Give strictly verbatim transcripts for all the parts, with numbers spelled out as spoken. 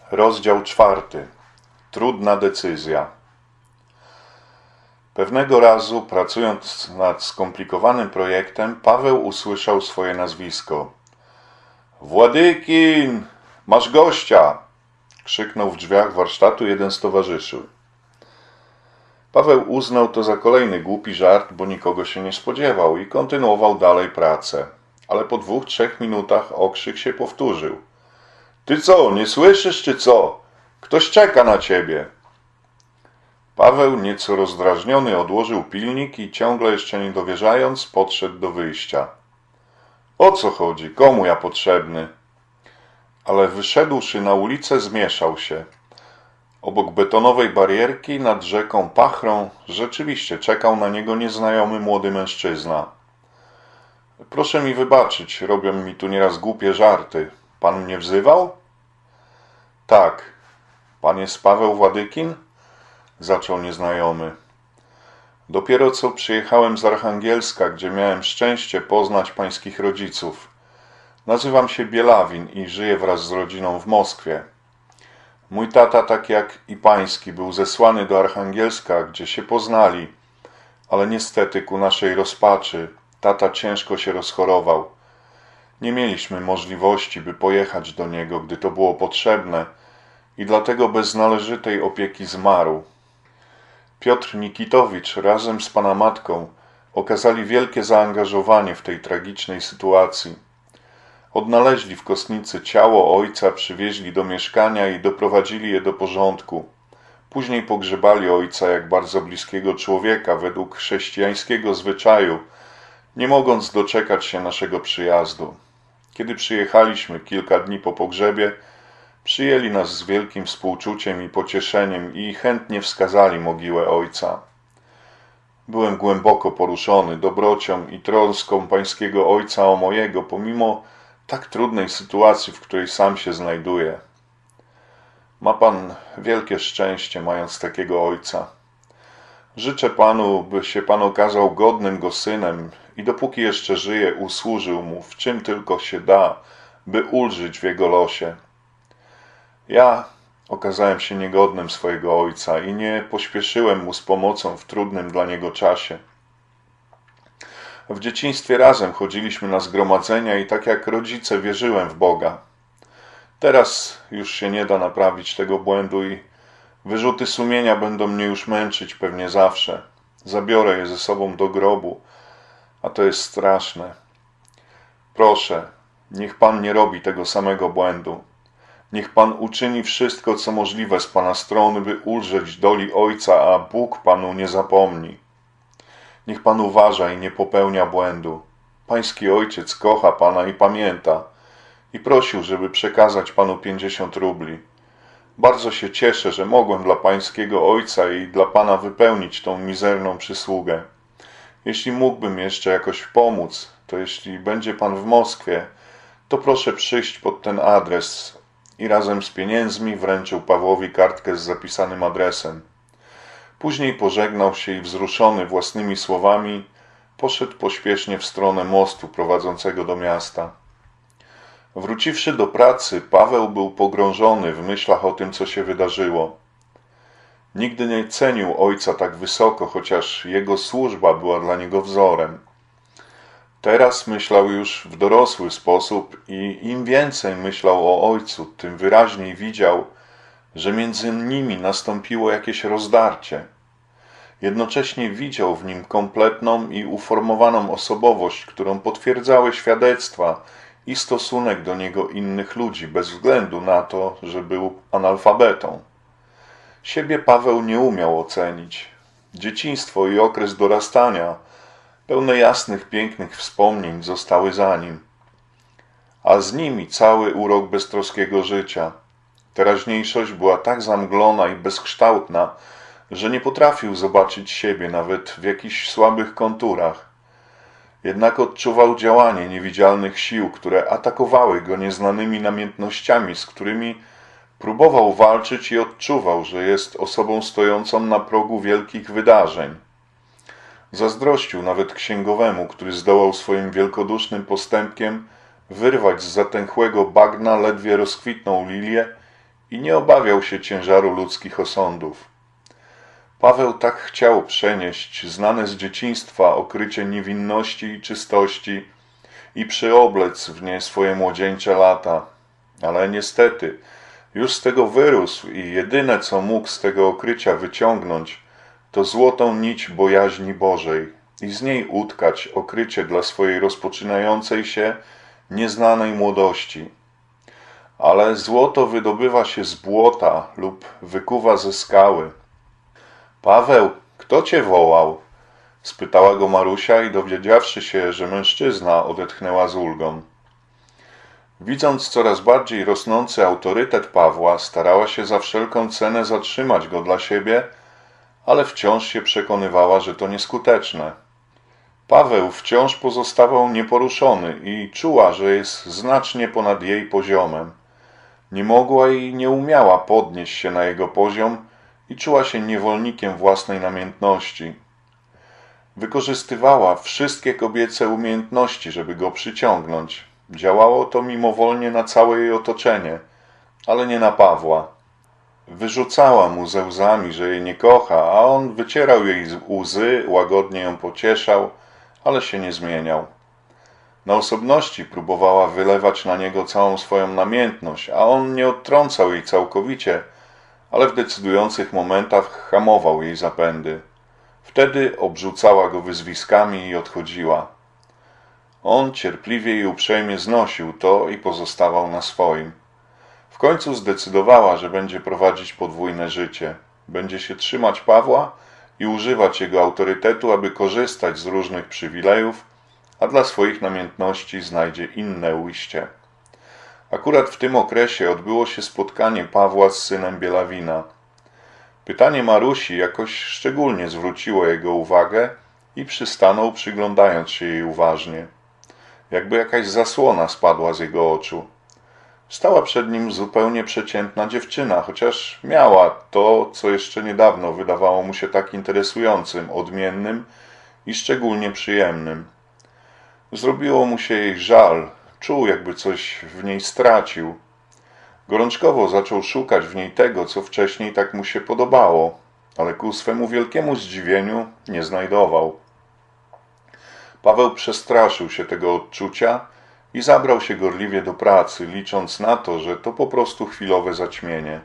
Rozdział czwarty. Trudna decyzja. Pewnego razu, pracując nad skomplikowanym projektem, Paweł usłyszał swoje nazwisko. Władykin! Masz gościa! Krzyknął w drzwiach warsztatu jeden z towarzyszy. Paweł uznał to za kolejny głupi żart, bo nikogo się nie spodziewał i kontynuował dalej pracę. Ale po dwóch, trzech minutach okrzyk się powtórzył. Ty co, nie słyszysz czy co? Ktoś czeka na ciebie. Paweł, nieco rozdrażniony, odłożył pilnik i ciągle jeszcze nie dowierzając, podszedł do wyjścia. O co chodzi? Komu ja potrzebny? Ale wyszedłszy na ulicę, zmieszał się. Obok betonowej barierki nad rzeką Pachrą rzeczywiście czekał na niego nieznajomy młody mężczyzna. Proszę mi wybaczyć, robią mi tu nieraz głupie żarty. Pan mnie wzywał? Tak. Pan jest Paweł Władykin? Zaczął nieznajomy. Dopiero co przyjechałem z Archangielska, gdzie miałem szczęście poznać pańskich rodziców. Nazywam się Bielawin i żyję wraz z rodziną w Moskwie. Mój tata, tak jak i pański, był zesłany do Archangielska, gdzie się poznali, ale niestety ku naszej rozpaczy tata ciężko się rozchorował. Nie mieliśmy możliwości, by pojechać do niego, gdy to było potrzebne i dlatego bez należytej opieki zmarł. Piotr Nikitowicz razem z pana matką okazali wielkie zaangażowanie w tej tragicznej sytuacji. Odnaleźli w kostnicy ciało ojca, przywieźli do mieszkania i doprowadzili je do porządku. Później pogrzebali ojca jak bardzo bliskiego człowieka według chrześcijańskiego zwyczaju, nie mogąc doczekać się naszego przyjazdu. Kiedy przyjechaliśmy kilka dni po pogrzebie, przyjęli nas z wielkim współczuciem i pocieszeniem i chętnie wskazali mogiłę ojca. Byłem głęboko poruszony dobrocią i troską pańskiego ojca o mojego, pomimo tak trudnej sytuacji, w której sam się znajduję. Ma pan wielkie szczęście, mając takiego ojca. Życzę panu, by się pan okazał godnym go synem i dopóki jeszcze żyje, usłużył mu, w czym tylko się da, by ulżyć w jego losie. Ja okazałem się niegodnym swojego ojca i nie pośpieszyłem mu z pomocą w trudnym dla niego czasie. W dzieciństwie razem chodziliśmy na zgromadzenia i tak jak rodzice wierzyłem w Boga. Teraz już się nie da naprawić tego błędu i wyrzuty sumienia będą mnie już męczyć pewnie zawsze. Zabiorę je ze sobą do grobu, a to jest straszne. Proszę, niech pan nie robi tego samego błędu. Niech pan uczyni wszystko, co możliwe z pana strony, by ulżyć doli ojca, a Bóg panu nie zapomni. Niech pan uważa i nie popełnia błędu. Pański ojciec kocha pana i pamięta i prosił, żeby przekazać panu pięćdziesiąt rubli. Bardzo się cieszę, że mogłem dla pańskiego ojca i dla pana wypełnić tą mizerną przysługę. Jeśli mógłbym jeszcze jakoś pomóc, to jeśli będzie pan w Moskwie, to proszę przyjść pod ten adres i razem z pieniędzmi wręczył Pawłowi kartkę z zapisanym adresem. Później pożegnał się i wzruszony własnymi słowami poszedł pośpiesznie w stronę mostu prowadzącego do miasta. Wróciwszy do pracy, Paweł był pogrążony w myślach o tym, co się wydarzyło. Nigdy nie cenił ojca tak wysoko, chociaż jego służba była dla niego wzorem. Teraz myślał już w dorosły sposób i im więcej myślał o ojcu, tym wyraźniej widział, że między nimi nastąpiło jakieś rozdarcie. Jednocześnie widział w nim kompletną i uformowaną osobowość, którą potwierdzały świadectwa i stosunek do niego innych ludzi, bez względu na to, że był analfabetą. Siebie Paweł nie umiał ocenić. Dzieciństwo i okres dorastania, pełne jasnych, pięknych wspomnień, zostały za nim, a z nimi cały urok beztroskiego życia. Teraźniejszość była tak zamglona i bezkształtna, że nie potrafił zobaczyć siebie nawet w jakichś słabych konturach. Jednak odczuwał działanie niewidzialnych sił, które atakowały go nieznanymi namiętnościami, z którymi próbował walczyć i odczuwał, że jest osobą stojącą na progu wielkich wydarzeń. Zazdrościł nawet księgowemu, który zdołał swoim wielkodusznym postępkiem wyrwać z zatęchłego bagna ledwie rozkwitną lilię i nie obawiał się ciężaru ludzkich osądów. Paweł tak chciał przenieść znane z dzieciństwa okrycie niewinności i czystości i przyoblec w nie swoje młodzieńcze lata. Ale niestety, już z tego wyrósł i jedyne, co mógł z tego okrycia wyciągnąć, to złotą nić bojaźni Bożej i z niej utkać okrycie dla swojej rozpoczynającej się, nieznanej młodości. Ale złoto wydobywa się z błota lub wykuwa ze skały. Paweł, kto cię wołał? Spytała go Marusia i dowiedziawszy się, że mężczyzna, odetchnęła z ulgą. Widząc coraz bardziej rosnący autorytet Pawła, starała się za wszelką cenę zatrzymać go dla siebie, ale wciąż się przekonywała, że to nieskuteczne. Paweł wciąż pozostawał nieporuszony i czuła, że jest znacznie ponad jej poziomem. Nie mogła i nie umiała podnieść się na jego poziom i czuła się niewolnikiem własnej namiętności. Wykorzystywała wszystkie kobiece umiejętności, żeby go przyciągnąć. Działało to mimowolnie na całe jej otoczenie, ale nie na Pawła. Wyrzucała mu ze łzami, że jej nie kocha, a on wycierał jej łzy, łagodnie ją pocieszał, ale się nie zmieniał. Na osobności próbowała wylewać na niego całą swoją namiętność, a on nie odtrącał jej całkowicie, ale w decydujących momentach hamował jej zapędy. Wtedy obrzucała go wyzwiskami i odchodziła. On cierpliwie i uprzejmie znosił to i pozostawał na swoim. W końcu zdecydowała, że będzie prowadzić podwójne życie. Będzie się trzymać Pawła i używać jego autorytetu, aby korzystać z różnych przywilejów, a dla swoich namiętności znajdzie inne ujście. Akurat w tym okresie odbyło się spotkanie Pawła z synem Bielawina. Pytanie Marusi jakoś szczególnie zwróciło jego uwagę i przystanął, przyglądając się jej uważnie. Jakby jakaś zasłona spadła z jego oczu. Stała przed nim zupełnie przeciętna dziewczyna, chociaż miała to, co jeszcze niedawno wydawało mu się tak interesującym, odmiennym i szczególnie przyjemnym. Zrobiło mu się jej żal, czuł, jakby coś w niej stracił. Gorączkowo zaczął szukać w niej tego, co wcześniej tak mu się podobało, ale ku swemu wielkiemu zdziwieniu nie znajdował. Paweł przestraszył się tego odczucia i zabrał się gorliwie do pracy, licząc na to, że to po prostu chwilowe zaćmienie.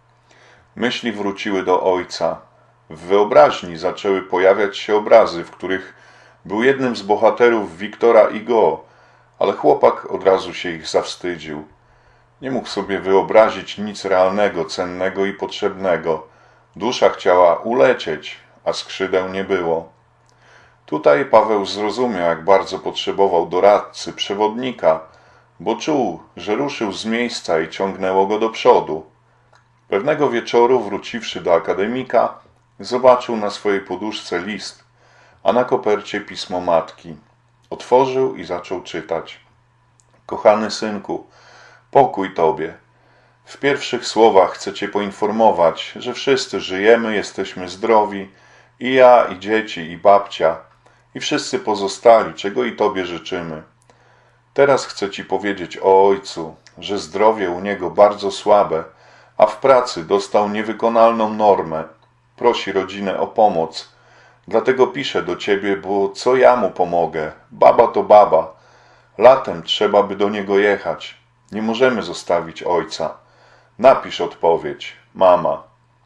Myśli wróciły do ojca. W wyobraźni zaczęły pojawiać się obrazy, w których był jednym z bohaterów Wiktora Hugo, ale chłopak od razu się ich zawstydził. Nie mógł sobie wyobrazić nic realnego, cennego i potrzebnego. Dusza chciała ulecieć, a skrzydeł nie było. Tutaj Paweł zrozumiał, jak bardzo potrzebował doradcy, przewodnika, bo czuł, że ruszył z miejsca i ciągnęło go do przodu. Pewnego wieczoru, wróciwszy do akademika, zobaczył na swojej poduszce list, a na kopercie pismo matki. Otworzył i zaczął czytać. Kochany synku, pokój tobie. W pierwszych słowach chcę cię poinformować, że wszyscy żyjemy, jesteśmy zdrowi, i ja, i dzieci, i babcia, i wszyscy pozostali, czego i tobie życzymy. Teraz chcę ci powiedzieć o ojcu, że zdrowie u niego bardzo słabe, a w pracy dostał niewykonalną normę. Prosi rodzinę o pomoc. Dlatego piszę do ciebie, bo co ja mu pomogę? Baba to baba. Latem trzeba by do niego jechać. Nie możemy zostawić ojca. Napisz odpowiedź. Mama.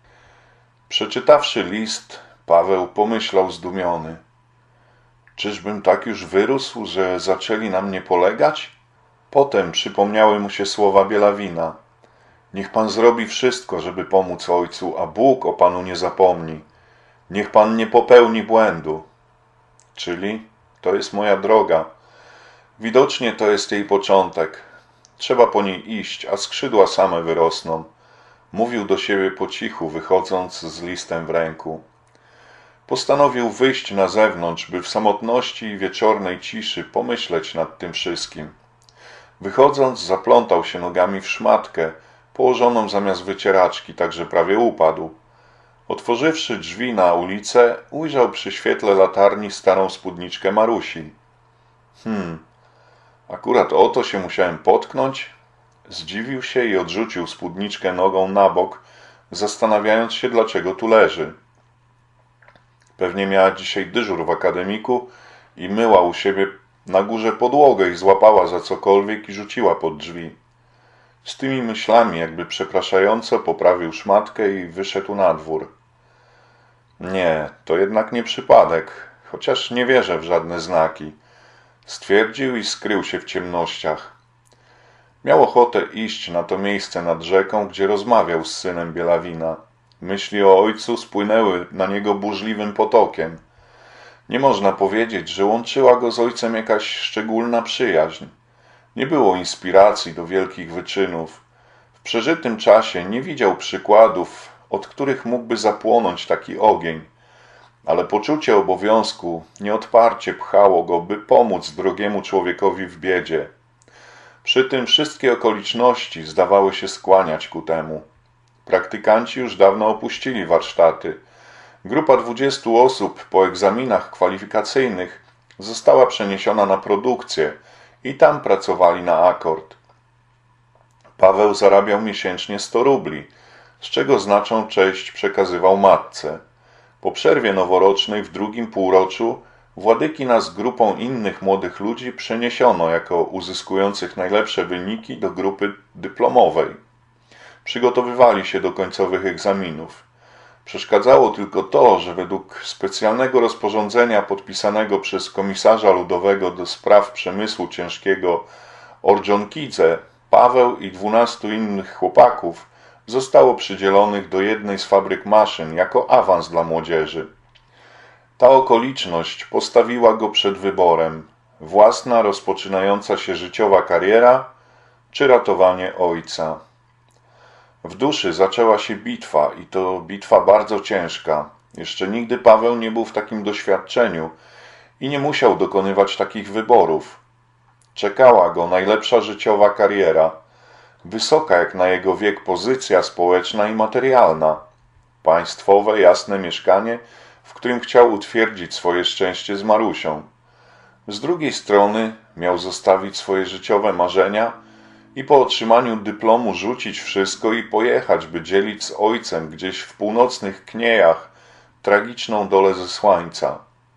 Przeczytawszy list, Paweł pomyślał zdumiony. Czyżbym tak już wyrósł, że zaczęli na mnie polegać? Potem przypomniały mu się słowa Bielawina. Niech pan zrobi wszystko, żeby pomóc ojcu, a Bóg o panu nie zapomni. Niech pan nie popełni błędu. Czyli to jest moja droga. Widocznie to jest jej początek. Trzeba po niej iść, a skrzydła same wyrosną. Mówił do siebie po cichu, wychodząc z listem w ręku. Postanowił wyjść na zewnątrz, by w samotności i wieczornej ciszy pomyśleć nad tym wszystkim. Wychodząc, zaplątał się nogami w szmatkę, położoną zamiast wycieraczki, tak że prawie upadł. Otworzywszy drzwi na ulicę, ujrzał przy świetle latarni starą spódniczkę Marusi. Hmm, akurat o to się musiałem potknąć? Zdziwił się i odrzucił spódniczkę nogą na bok, zastanawiając się, dlaczego tu leży. Pewnie miała dzisiaj dyżur w akademiku i myła u siebie na górze podłogę i złapała za cokolwiek i rzuciła pod drzwi. Z tymi myślami, jakby przepraszająco, poprawił szmatkę i wyszedł na dwór. Nie, to jednak nie przypadek, chociaż nie wierzę w żadne znaki, stwierdził i skrył się w ciemnościach. Miał ochotę iść na to miejsce nad rzeką, gdzie rozmawiał z synem Bielawina. Myśli o ojcu spłynęły na niego burzliwym potokiem. Nie można powiedzieć, że łączyła go z ojcem jakaś szczególna przyjaźń. Nie było inspiracji do wielkich wyczynów. W przeżytym czasie nie widział przykładów, od których mógłby zapłonąć taki ogień, ale poczucie obowiązku nieodparcie pchało go, by pomóc drogiemu człowiekowi w biedzie. Przy tym wszystkie okoliczności zdawały się skłaniać ku temu. Praktykanci już dawno opuścili warsztaty. Grupa dwudziestu osób po egzaminach kwalifikacyjnych została przeniesiona na produkcję i tam pracowali na akord. Paweł zarabiał miesięcznie sto rubli, z czego znaczną część przekazywał matce. Po przerwie noworocznej w drugim półroczu Władyki z grupą innych młodych ludzi przeniesiono jako uzyskujących najlepsze wyniki do grupy dyplomowej. Przygotowywali się do końcowych egzaminów. Przeszkadzało tylko to, że według specjalnego rozporządzenia podpisanego przez komisarza ludowego do spraw przemysłu ciężkiego Ordzionkidze, Paweł i dwunastu innych chłopaków zostało przydzielonych do jednej z fabryk maszyn jako awans dla młodzieży. Ta okoliczność postawiła go przed wyborem: własna rozpoczynająca się życiowa kariera czy ratowanie ojca. W duszy zaczęła się bitwa i to bitwa bardzo ciężka. Jeszcze nigdy Paweł nie był w takim doświadczeniu i nie musiał dokonywać takich wyborów. Czekała go najlepsza życiowa kariera, wysoka jak na jego wiek pozycja społeczna i materialna, państwowe, jasne mieszkanie, w którym chciał utwierdzić swoje szczęście z Marusią. Z drugiej strony miał zostawić swoje życiowe marzenia i po otrzymaniu dyplomu rzucić wszystko i pojechać, by dzielić z ojcem gdzieś w północnych Kniejach tragiczną dolę zesłańca.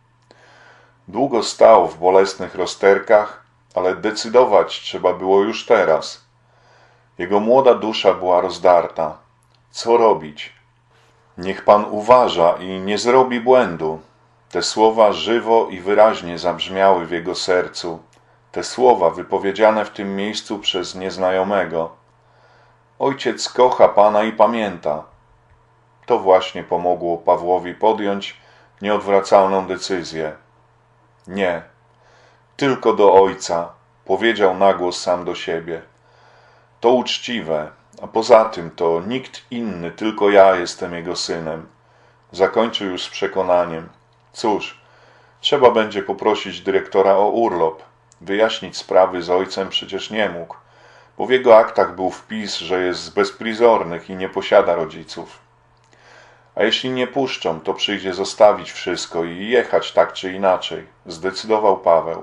Długo stał w bolesnych rozterkach, ale decydować trzeba było już teraz. Jego młoda dusza była rozdarta. Co robić? Niech Pan uważa i nie zrobi błędu. Te słowa żywo i wyraźnie zabrzmiały w jego sercu. Te słowa wypowiedziane w tym miejscu przez nieznajomego. Ojciec kocha Pana i pamięta. To właśnie pomogło Pawłowi podjąć nieodwracalną decyzję. Nie, tylko do ojca, powiedział na głos sam do siebie. To uczciwe, a poza tym to nikt inny, tylko ja jestem jego synem. Zakończył już z przekonaniem. Cóż, trzeba będzie poprosić dyrektora o urlop. Wyjaśnić sprawy z ojcem przecież nie mógł, bo w jego aktach był wpis, że jest z bezprizornych i nie posiada rodziców. A jeśli nie puszczą, to przyjdzie zostawić wszystko i jechać tak czy inaczej, zdecydował Paweł.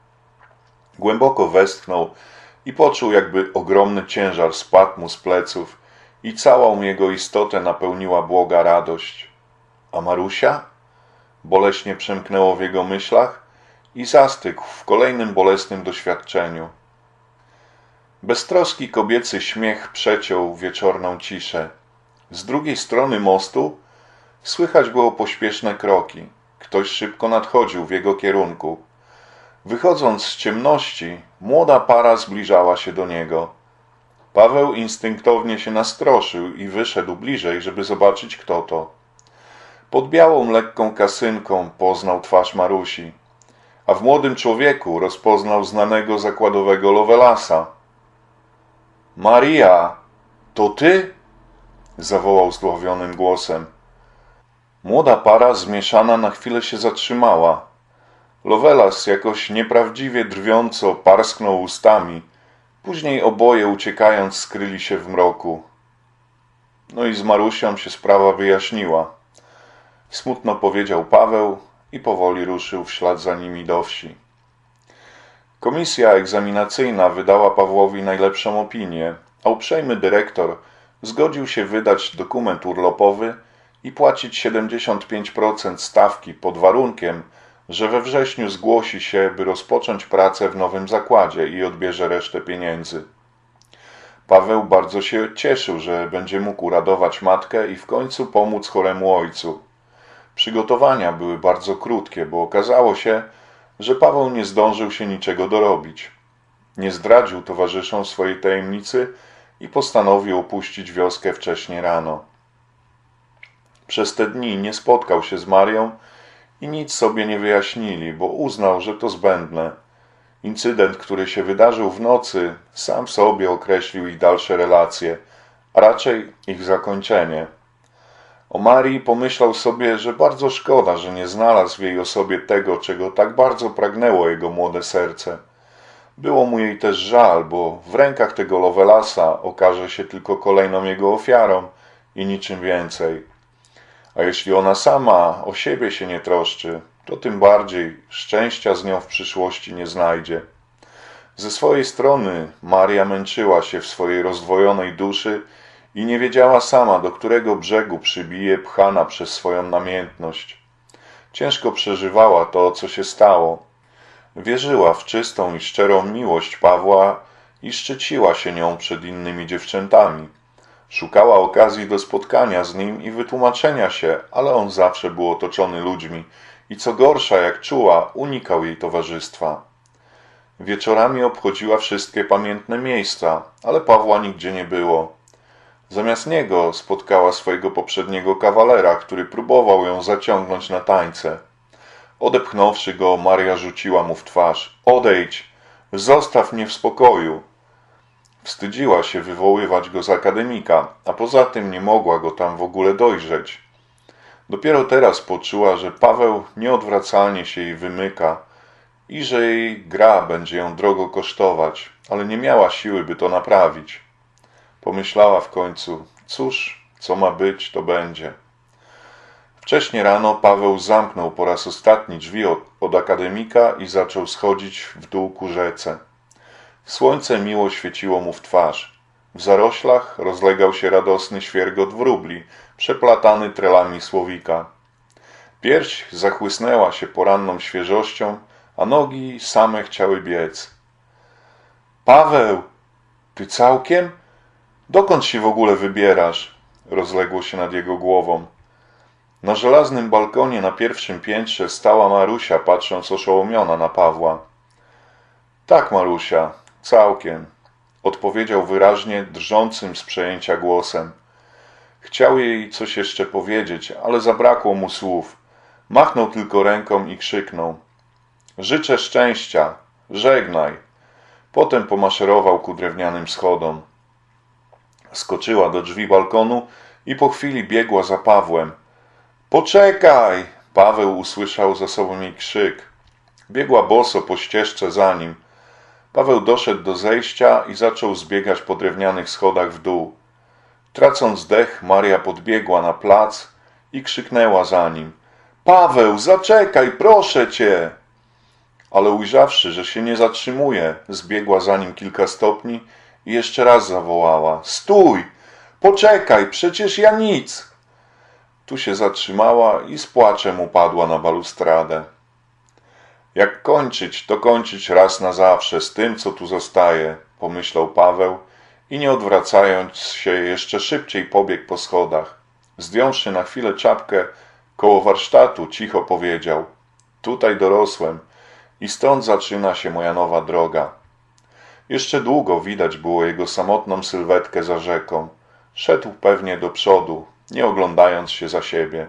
Głęboko westchnął i poczuł, jakby ogromny ciężar spadł mu z pleców i całą jego istotę napełniła błoga radość. A Marusia? Boleśnie przemknęło w jego myślach i zastygł w kolejnym bolesnym doświadczeniu. Beztroski kobiecy śmiech przeciął wieczorną ciszę. Z drugiej strony mostu słychać było pośpieszne kroki. Ktoś szybko nadchodził w jego kierunku. Wychodząc z ciemności, młoda para zbliżała się do niego. Paweł instynktownie się nastroszył i wyszedł bliżej, żeby zobaczyć, kto to. Pod białą, lekką kasynką poznał twarz Marusi, a w młodym człowieku rozpoznał znanego zakładowego Lovelasa. Maria, to ty? Zawołał zdławionym głosem. Młoda para zmieszana na chwilę się zatrzymała. Lovelas jakoś nieprawdziwie drwiąco parsknął ustami. Później oboje uciekając skryli się w mroku. No i z Marusią się sprawa wyjaśniła. Smutno powiedział Paweł i powoli ruszył w ślad za nimi do wsi. Komisja egzaminacyjna wydała Pawłowi najlepszą opinię, a uprzejmy dyrektor zgodził się wydać dokument urlopowy i płacić siedemdziesiąt pięć procent stawki pod warunkiem, że we wrześniu zgłosi się, by rozpocząć pracę w nowym zakładzie i odbierze resztę pieniędzy. Paweł bardzo się cieszył, że będzie mógł uradować matkę i w końcu pomóc choremu ojcu. Przygotowania były bardzo krótkie, bo okazało się, że Paweł nie zdążył się niczego dorobić. Nie zdradził towarzyszom swojej tajemnicy i postanowił opuścić wioskę wcześnie rano. Przez te dni nie spotkał się z Marią i nic sobie nie wyjaśnili, bo uznał, że to zbędne. Incydent, który się wydarzył w nocy, sam sobie określił ich dalsze relacje, a raczej ich zakończenie. O Marii pomyślał sobie, że bardzo szkoda, że nie znalazł w jej osobie tego, czego tak bardzo pragnęło jego młode serce. Było mu jej też żal, bo w rękach tego Lovelasa okaże się tylko kolejną jego ofiarą i niczym więcej. A jeśli ona sama o siebie się nie troszczy, to tym bardziej szczęścia z nią w przyszłości nie znajdzie. Ze swojej strony Maria męczyła się w swojej rozdwojonej duszy i nie wiedziała sama, do którego brzegu przybije, pchana przez swoją namiętność. Ciężko przeżywała to, co się stało. Wierzyła w czystą i szczerą miłość Pawła i szczyciła się nią przed innymi dziewczętami. Szukała okazji do spotkania z nim i wytłumaczenia się, ale on zawsze był otoczony ludźmi i co gorsza, jak czuła, unikał jej towarzystwa. Wieczorami obchodziła wszystkie pamiętne miejsca, ale Pawła nigdzie nie było. Zamiast niego spotkała swojego poprzedniego kawalera, który próbował ją zaciągnąć na tańce. Odepchnąwszy go, Maria rzuciła mu w twarz: „Odejdź! Zostaw mnie w spokoju!” Wstydziła się wywoływać go z akademika, a poza tym nie mogła go tam w ogóle dojrzeć. Dopiero teraz poczuła, że Paweł nieodwracalnie się jej wymyka i że jej gra będzie ją drogo kosztować, ale nie miała siły, by to naprawić. Pomyślała w końcu: cóż, co ma być, to będzie. Wcześnie rano Paweł zamknął po raz ostatni drzwi od, od akademika i zaczął schodzić w dół ku rzece. Słońce miło świeciło mu w twarz. W zaroślach rozlegał się radosny świergot wróbli, przeplatany trelami słowika. Pierś zachłysnęła się poranną świeżością, a nogi same chciały biec. „Paweł, ty całkiem? Dokąd się w ogóle wybierasz?” rozległo się nad jego głową. Na żelaznym balkonie na pierwszym piętrze stała Marusia, patrząc oszołomiona na Pawła. „Tak, Marusia, całkiem”, odpowiedział wyraźnie, drżącym z przejęcia głosem. Chciał jej coś jeszcze powiedzieć, ale zabrakło mu słów. Machnął tylko ręką i krzyknął: „Życzę szczęścia! Żegnaj!” Potem pomaszerował ku drewnianym schodom. Skoczyła do drzwi balkonu i po chwili biegła za Pawłem. „Poczekaj!” Paweł usłyszał za sobą jej krzyk. Biegła boso po ścieżce za nim. Paweł doszedł do zejścia i zaczął zbiegać po drewnianych schodach w dół. Tracąc dech, Maria podbiegła na plac i krzyknęła za nim: „Paweł, zaczekaj, proszę cię!” Ale ujrzawszy, że się nie zatrzymuje, zbiegła za nim kilka stopni i jeszcze raz zawołała: „Stój! Poczekaj, przecież ja nic!” Tu się zatrzymała i z płaczem upadła na balustradę. Jak kończyć, to kończyć raz na zawsze z tym, co tu zostaje, pomyślał Paweł i nie odwracając się jeszcze szybciej pobiegł po schodach. Zdjąwszy na chwilę czapkę koło warsztatu, cicho powiedział: „Tutaj dorosłem i stąd zaczyna się moja nowa droga”. Jeszcze długo widać było jego samotną sylwetkę za rzeką. Szedł pewnie do przodu, nie oglądając się za siebie.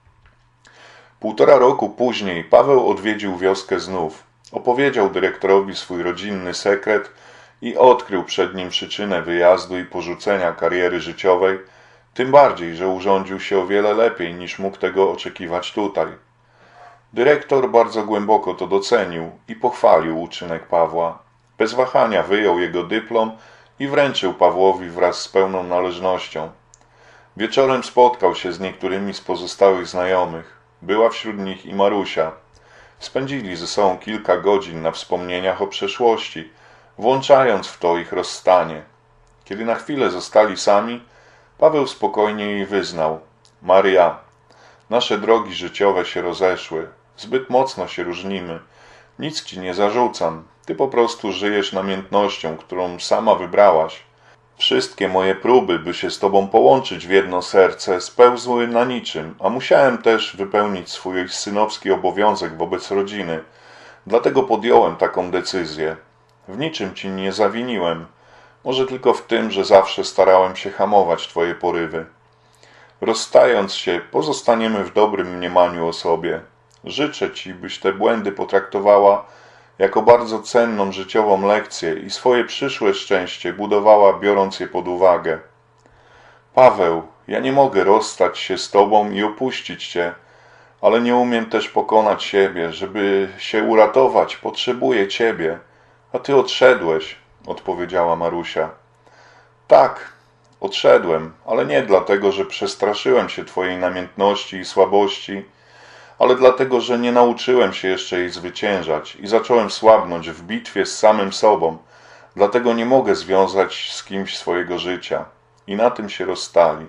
Półtora roku później Paweł odwiedził wioskę znów. Opowiedział dyrektorowi swój rodzinny sekret i odkrył przed nim przyczynę wyjazdu i porzucenia kariery życiowej, tym bardziej, że urządził się o wiele lepiej niż mógł tego oczekiwać tutaj. Dyrektor bardzo głęboko to docenił i pochwalił uczynek Pawła. Bez wahania wyjął jego dyplom i wręczył Pawłowi wraz z pełną należnością. Wieczorem spotkał się z niektórymi z pozostałych znajomych. Była wśród nich i Marusia. Spędzili ze sobą kilka godzin na wspomnieniach o przeszłości, włączając w to ich rozstanie. Kiedy na chwilę zostali sami, Paweł spokojnie jej wyznał: Maria, nasze drogi życiowe się rozeszły, zbyt mocno się różnimy. Nic ci nie zarzucam, ty po prostu żyjesz namiętnością, którą sama wybrałaś. Wszystkie moje próby, by się z tobą połączyć w jedno serce, spełzły na niczym, a musiałem też wypełnić swój synowski obowiązek wobec rodziny. Dlatego podjąłem taką decyzję. W niczym ci nie zawiniłem, może tylko w tym, że zawsze starałem się hamować twoje porywy. Rozstając się, pozostaniemy w dobrym mniemaniu o sobie. Życzę ci, byś te błędy potraktowała jako bardzo cenną życiową lekcję i swoje przyszłe szczęście budowała, biorąc je pod uwagę. Paweł, ja nie mogę rozstać się z tobą i opuścić cię, ale nie umiem też pokonać siebie. Żeby się uratować, potrzebuję ciebie, a ty odszedłeś, odpowiedziała Marusia. Tak, odszedłem, ale nie dlatego, że przestraszyłem się twojej namiętności i słabości, ale dlatego, że nie nauczyłem się jeszcze jej zwyciężać i zacząłem słabnąć w bitwie z samym sobą. Dlatego nie mogę związać z kimś swojego życia. I na tym się rozstali.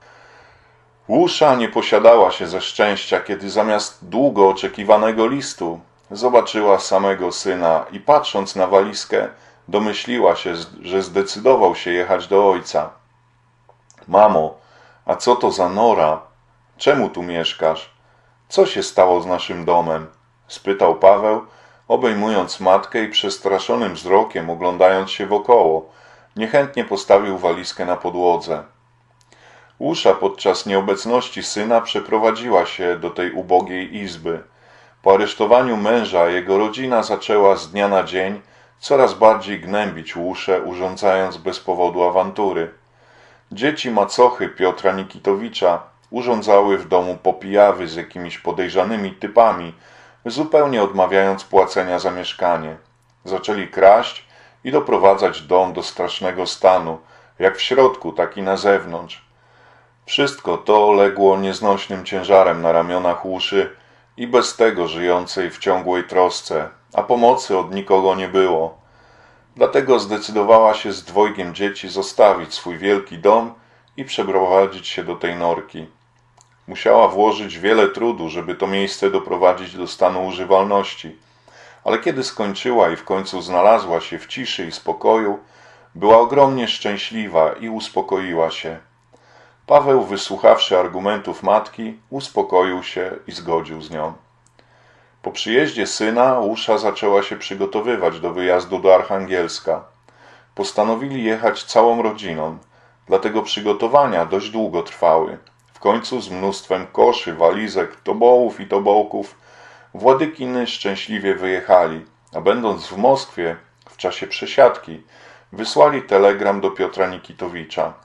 Łusza nie posiadała się ze szczęścia, kiedy zamiast długo oczekiwanego listu zobaczyła samego syna i patrząc na walizkę, domyśliła się, że zdecydował się jechać do ojca. Mamo, a co to za nora? Czemu tu mieszkasz? Co się stało z naszym domem? Spytał Paweł, obejmując matkę i przestraszonym wzrokiem oglądając się wokoło. Niechętnie postawił walizkę na podłodze. Łusza podczas nieobecności syna przeprowadziła się do tej ubogiej izby. Po aresztowaniu męża jego rodzina zaczęła z dnia na dzień coraz bardziej gnębić Łuszę, urządzając bez powodu awantury. Dzieci macochy Piotra Nikitowicza urządzały w domu popijawy z jakimiś podejrzanymi typami, zupełnie odmawiając płacenia za mieszkanie. Zaczęli kraść i doprowadzać dom do strasznego stanu, jak w środku, tak i na zewnątrz. Wszystko to legło nieznośnym ciężarem na ramionach Łuszy i bez tego żyjącej w ciągłej trosce, a pomocy od nikogo nie było. Dlatego zdecydowała się z dwojgiem dzieci zostawić swój wielki dom i przeprowadzić się do tej norki. Musiała włożyć wiele trudu, żeby to miejsce doprowadzić do stanu używalności, ale kiedy skończyła i w końcu znalazła się w ciszy i spokoju, była ogromnie szczęśliwa i uspokoiła się. Paweł, wysłuchawszy argumentów matki, uspokoił się i zgodził z nią. Po przyjeździe syna Łusza zaczęła się przygotowywać do wyjazdu do Archangielska. Postanowili jechać całą rodziną, dlatego przygotowania dość długo trwały. W końcu z mnóstwem koszy, walizek, tobołów i tobołków Władykiny szczęśliwie wyjechali, a będąc w Moskwie w czasie przesiadki wysłali telegram do Piotra Nikitowicza.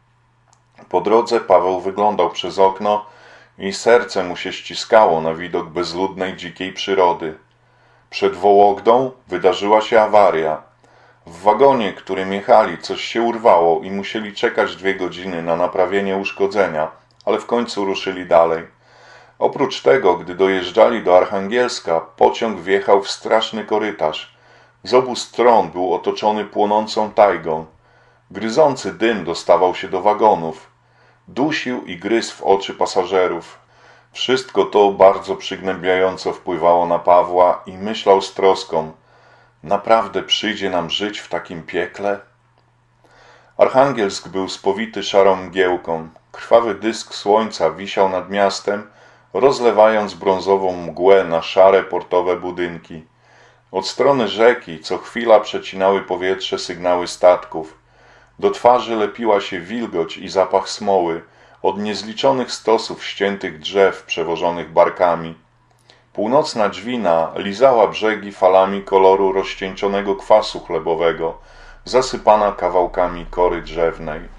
Po drodze Paweł wyglądał przez okno i serce mu się ściskało na widok bezludnej, dzikiej przyrody. Przed Wołogdą wydarzyła się awaria. W wagonie, którym jechali, coś się urwało i musieli czekać dwie godziny na naprawienie uszkodzenia, ale w końcu ruszyli dalej. Oprócz tego, gdy dojeżdżali do Archangielska, pociąg wjechał w straszny korytarz. Z obu stron był otoczony płonącą tajgą. Gryzący dym dostawał się do wagonów. Dusił i gryzł w oczy pasażerów. Wszystko to bardzo przygnębiająco wpływało na Pawła i myślał z troską: naprawdę przyjdzie nam żyć w takim piekle? Archangielsk był spowity szarą mgiełką. Krwawy dysk słońca wisiał nad miastem, rozlewając brązową mgłę na szare portowe budynki. Od strony rzeki co chwila przecinały powietrze sygnały statków. Do twarzy lepiła się wilgoć i zapach smoły od niezliczonych stosów ściętych drzew przewożonych barkami. Północna dźwina lizała brzegi falami koloru rozcieńczonego kwasu chlebowego, zasypana kawałkami kory drzewnej.